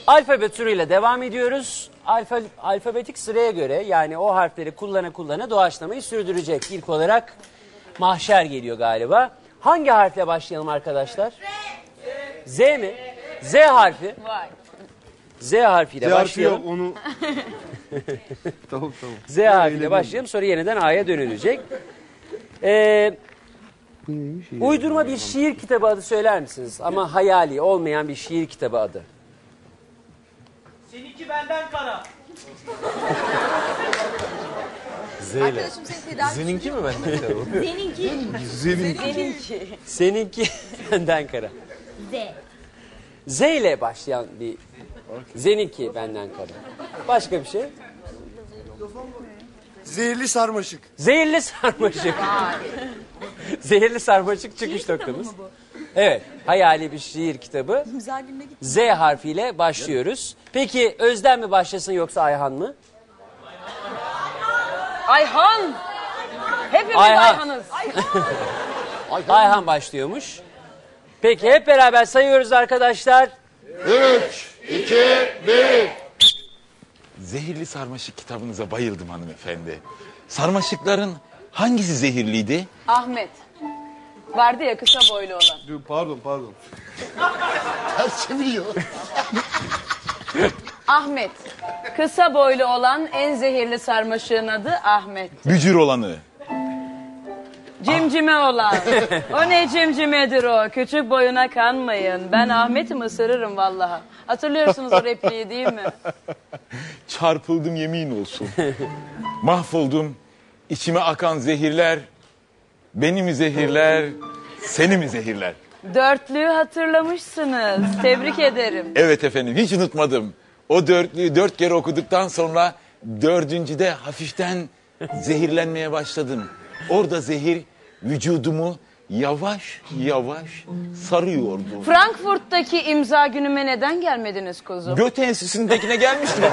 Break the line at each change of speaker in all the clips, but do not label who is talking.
Alfabe turuyla devam ediyoruz. Alfabetik sıraya göre, yani o harfleri kullana doğaçlamayı sürdürecek. İlk olarak Mahşer geliyor galiba. Hangi harfle başlayalım arkadaşlar? Z mi? Z harfi. Z harfiyle başlayalım.
Onu... tamam.
Z harfiyle başlayalım, sonra yeniden A'ya dönülecek. Uydurma bir şiir kitabı adı söyler misiniz? Ama hayali olmayan bir şiir kitabı adı.
Seninki benden kara.
Arkadaşım seni tedavi...
Seninki mi benden kara?
Seninki.
Seninki benden kara. Z ile başlayan bir... Seninki benden kara. Başka bir şey?
Zehirli sarmaşık.
Zehirli sarmaşık. Zehirli sarmaşık çıkış noktamız. Evet, hayali bir şiir kitabı. Z harfiyle başlıyoruz. Peki Özlem mi başlasın yoksa Ayhan mı?
Ayhan. Hepimiz
Ayhan.
Ayhan'ız.
Ayhan başlıyormuş. Peki hep beraber sayıyoruz arkadaşlar.
3, 2, 1.
Zehirli sarmaşık kitabınıza bayıldım hanımefendi. Sarmaşıkların hangisi zehirliydi?
Ahmet. Vardı ya kısa boylu olan.
Dur, pardon. Ters çeviriyor.
Ahmet. Kısa boylu olan en zehirli sarmaşığın adı Ahmet.
Bücür olanı.
Cimcime olan. O ne cimcimedir o? Küçük boyuna kanmayın. Ben Ahmet'im, ısırırım vallahi. Hatırlıyorsunuz o repliği değil mi?
Çarpıldım yemin olsun. Mahvoldum. İçime akan zehirler. Beni mi zehirler, seni mi zehirler?
Dörtlüğü hatırlamışsınız. Tebrik ederim.
Evet efendim, hiç unutmadım. O dörtlüğü 4 kere okuduktan sonra 4. hafiften zehirlenmeye başladım. Orada zehir vücudumu yavaş yavaş sarıyordu.
Frankfurt'taki imza günüme neden gelmediniz kuzum?
Göte Enstitüsü'ndekine gelmiştim.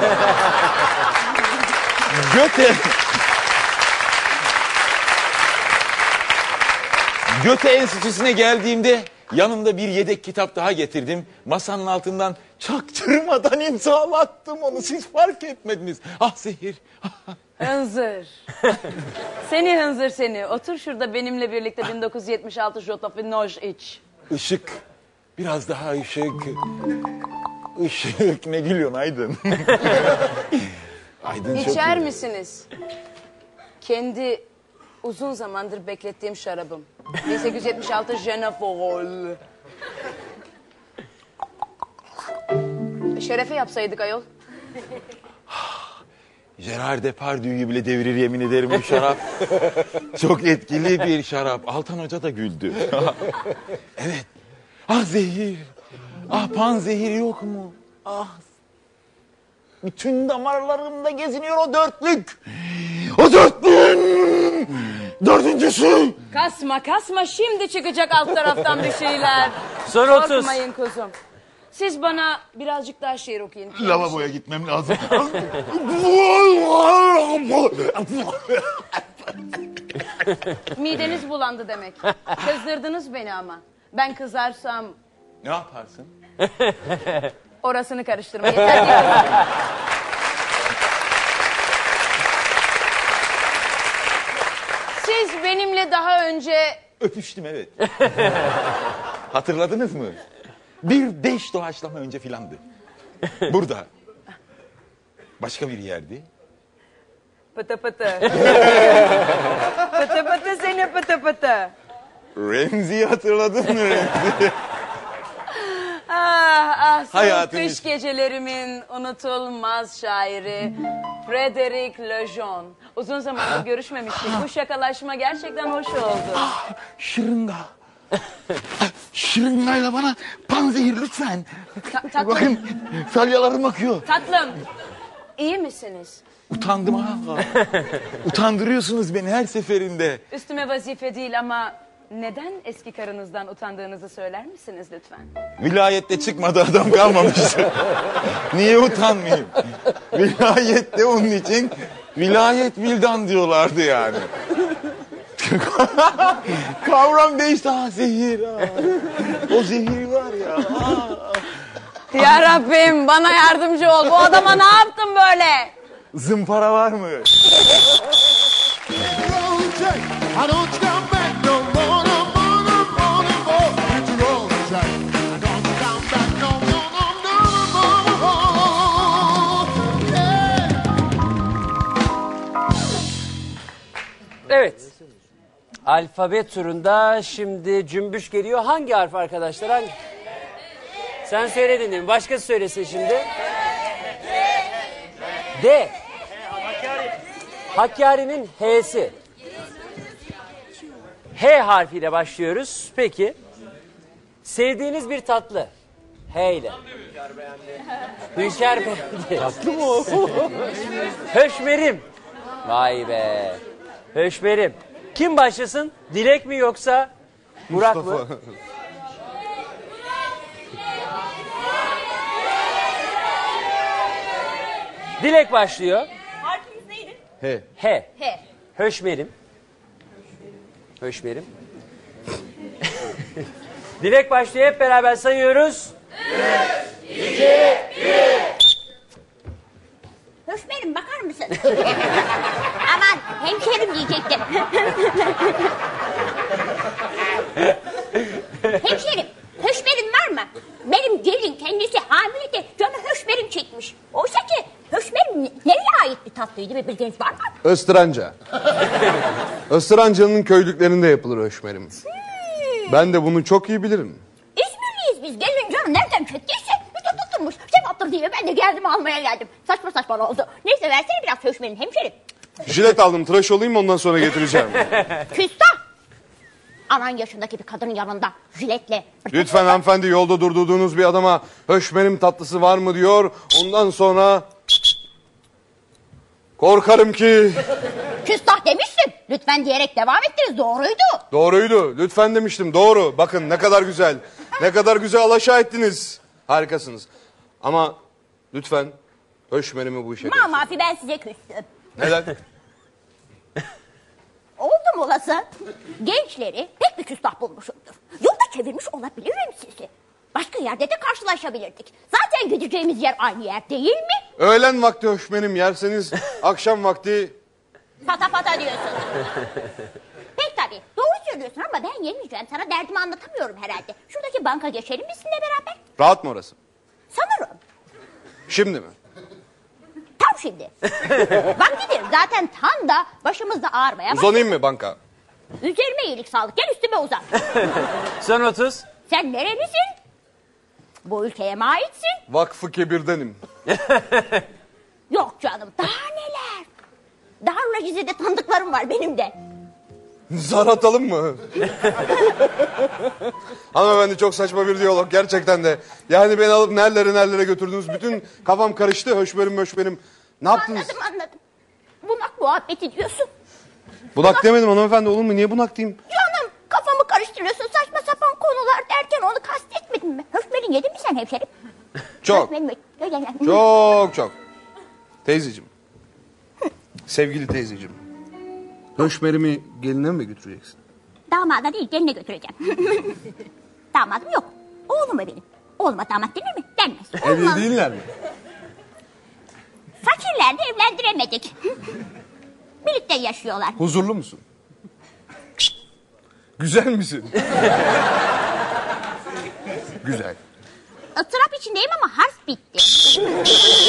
Göte Enstitüsü'ne geldiğimde yanımda bir yedek kitap daha getirdim. Masanın altından çaktırmadan imzalattım onu. Siz fark etmediniz. Ah zehir.
Hınzır. Seni hınzır seni. Otur şurada benimle birlikte 1976 Jotapinoj iç.
Işık. Biraz daha ışık. Işık. Ne gülüyorsun Aydın? Aydın çok
İçer
iyi.
misiniz? Kendi uzun zamandır beklettiğim şarabım. 1876 Jennifer. Şerefe yapsaydık ayol.
Gerard Depardieu'yu bile devirir yemin ederim bu şarap. Çok etkili bir şarap. Altan Hoca da güldü. Evet. Ah zehir. Ah panzehir yok mu? Ah. Bütün damarlarımda geziniyor o dörtlük. O dörtlüğün dördüncüsü.
Kasma şimdi çıkacak alt taraftan bir şeyler.
Son 30.
Korkmayın kuzum. Siz bana birazcık daha şiir okuyun.
Lavaboya gitmem lazım.
Mideniz bulandı demek. Kızdırdınız beni ama. Ben kızarsam
Ne yaparsın?
orasını karıştırma. Yeter ki kızarın. Siz benimle daha önce...
Öpüştüm evet. Hatırladınız mı? Bir 5 doğaçlama önce filandı. Burada. Başka bir yerdi.
Pıtı pıtı. Pıtı pıtı seni pıtı pıtı.
Remzi'yi hatırladın mı Remzi?
Soğuk
Hayatım
kış
için.
gecelerimin unutulmaz şairi Frederic Lejeune. Uzun zamandır görüşmemiştik. Bu şakalaşma gerçekten hoş oldu.
Şırınga. Şırıngayla bana panzehir lütfen.
Tatlım,
Bakın salyalarım akıyor.
tatlım. İyi misiniz?
Utandım ha. Utandırıyorsunuz beni her seferinde.
Üstüme vazife değil ama neden eski karınızdan utandığınızı söyler misiniz lütfen?
Vilayette çıkmadı adam kalmamış. Niye utanmayayım? Vilayette onun için vilayet vildan diyorlardı yani. Kavram değişti. Zehir. O zehir var ya.
Ya Rabbim bana yardımcı ol. Bu adama ne yaptın böyle?
Zımpara var mı?
Roll check. I don't come back no more, no more, no more, no more. Hit the roll check. I don't come back no more, no more, no more. Yeah.
Evet. Alfabe turunda şimdi cümbüş geliyor. Hangi harf arkadaşlar? Hangi? Sen söyledin değil mi? Başkası söylesin şimdi. D. Hakkari'nin H'si. H harfiyle başlıyoruz. Peki. Sevdiğiniz bir tatlı. H ile. Hünkar beğendi. Tatlı mı o? Höşmerim. Vay be. Höşmerim. Kim başlasın? Dilek mi yoksa Burak mı? Dilek başlıyor.
Harfiniz neydi?
He.
H.
H.
Höşmerim. Höşmerim. Dilek başlıyor. Hep beraber sayıyoruz.
Höşmerim bakar mısın? Aman hemşerim diyecektim. Hemşerim, höşmerim var mı? Benim gelin kendisi hamile de canı höşmerim çekmiş. Oysa ki höşmerim nereye ait bir tatlıydı bir bilginiz var mı?
Istıranca. Istıranca'nın köylüklerinde yapılır höşmerim. Ben de bunu çok iyi bilirim.
İzmirliyiz biz. Gelin canı nereden çektiyse tutulmuş. Sevaptır diye ben de geldim almaya geldim. Saçma saçma oldu. Neyse versene biraz höşmerin hemşerim.
Jilet aldım, tıraş olayım ondan sonra getireceğim.
Küstah. Anan yaşındaki bir kadının yanında jiletle.
Lütfen hanımefendi, yolda durdurduğunuz bir adama höşmerim tatlısı var mı diyor. Ondan sonra korkarım ki...
Küstah demiştim. Lütfen diyerek devam ettiniz. Doğruydu.
Doğruydu. Lütfen demiştim. Doğru. Bakın ne kadar güzel. Ne kadar güzel alaşağı ettiniz. Harikasınız. Ama lütfen höşmerimi bu işe karıştırın.
Mafi ben size küstüm.
Neden?
Oldum olası. Gençleri pek bir küstah bulmuşumdur. Yolda çevirmiş olabilirim sizi. Başka yerde de karşılaşabilirdik. Zaten gideceğimiz yer aynı yer değil mi?
Öğlen vakti höşmerim yerseniz akşam vakti...
Pata pata diyorsun. Pek tabii. Doğru söylüyorsun ama ben yemeyeceğim. Sana derdimi anlatamıyorum herhalde. Şuradaki banka geçelim mi sizinle beraber?
Rahat mı orası?
Sanırım.
Şimdi mi?
Tam şimdi. Vaktidir. Zaten tam da başımızda ağrımaya bak.
Uzanayım mı banka?
Üzerime iyilik sağlık. Gel üstüme uzan.
Son 30.
Sen nerelisin? Bu ülkeye mi aitsin?
Vakfı Kebir'denim.
Yok canım. Daha neler? Darla Rize'de tanıdıklarım var benim de.
Zar atalım mı? Hanımefendi çok saçma bir diyalog gerçekten de. Yani beni alıp nerelere götürdünüz. Bütün kafam karıştı. Höşmerim. Ne yaptınız?
Anladım. Bunak muhabbeti diyorsun.
Bunak demedim hanımefendi, olur mu? Niye bunak diyeyim?
Canım kafamı karıştırıyorsun. Saçma sapan konular derken onu kastetmedin mi? Höşmerin yedin mi sen hemşerim?
Çok. Çok. Teyzeciğim. Sevgili teyzeciğim. Höşmerimi geline mi götüreceksin?
Damada değil geline götüreceğim. Damadım yok. Oğlum benim. Oğluma damat denir mi? Denmez. Oğluma-
Evli değiller mi?
Fakirler de evlendiremedik. Birlikte yaşıyorlar.
Huzurlu musun? Güzel misin? Güzel.
Istırap içindeyim ama harf bitti.